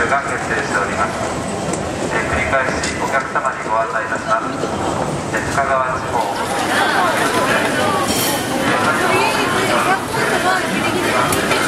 が決定しております。繰り返しお客様にご案内いたします。深川地方ギリギリ